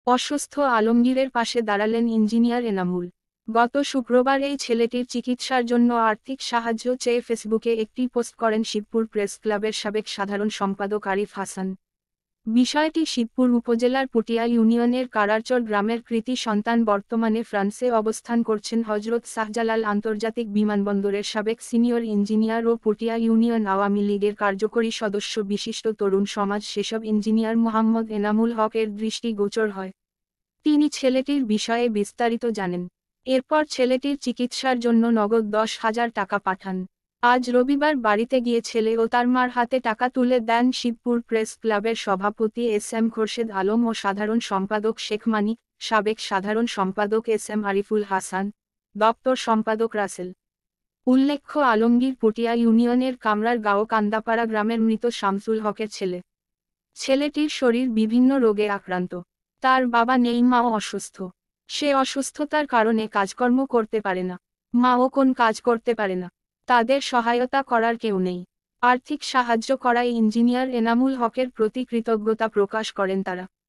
অসুস্থ আলমগীরের পাশে দাঁড়ালেন ইঞ্জিনিয়ার এনামুল। গত শুক্রবার এই ছেলেটির চিকিৎসার জন্য আর্থিক সাহায্য চেয়ে ফেসবুকে একটি পোস্ট করেন শিবপুর প্রেস ক্লাবের সাবেক সাধারণ সম্পাদক আরিফ হাসান। বিষয়টি শিবপুর উপজেলার পুটিয়া ইউনিয়নের কারারচর গ্রামের কৃতি সন্তান বর্তমানে ফ্রান্সে অবস্থান করছেন হজরত শাহজালাল আন্তর্জাতিক বিমানবন্দরের সাবেক সিনিয়র ইঞ্জিনিয়ার ও পুটিয়া ইউনিয়ন আওয়ামী লীগের কার্যকরী সদস্য বিশিষ্ট তরুণ সমাজ সেসব ইঞ্জিনিয়ার মোহাম্মদ এনামুল হক এর দৃষ্টিগোচর হয়। তিনি ছেলেটির বিষয়ে বিস্তারিত জানেন। এরপর ছেলেটির চিকিৎসার জন্য নগদ 10,000 টাকা পাঠান। আজ রবিবার বাড়িতে গিয়ে ছেলে ও তার মার হাতে টাকা তুলে দেন শিবপুর প্রেস ক্লাবের সভাপতি এস.এম. খোরশেদ আলম ও সাধারণ সম্পাদক শেখ মানিক, সাবেক সাধারণ সম্পাদক এস.এম. আরিফুল হাসান, দপ্তর সম্পাদক রাসেল। উল্লেখ্য আলমগীর পুটিয়া ইউনিয়নের কামরার গাঁও কান্দাপাড়া গ্রামের মৃত শামসুল হকের ছেলে। ছেলেটির শরীর বিভিন্ন রোগে আক্রান্ত। তার বাবা নেই, মাও অসুস্থ। সে অসুস্থতার কারণে কাজকর্ম করতে পারে না। মাও কোন কাজ করতে পারে না। তাদের সহায়তা করার কেউ নেই। আর্থিক সাহায্য করায় ইঞ্জিনিয়ার এনামুল হকের প্রতি কৃতজ্ঞতা প্রকাশ করেন তারা।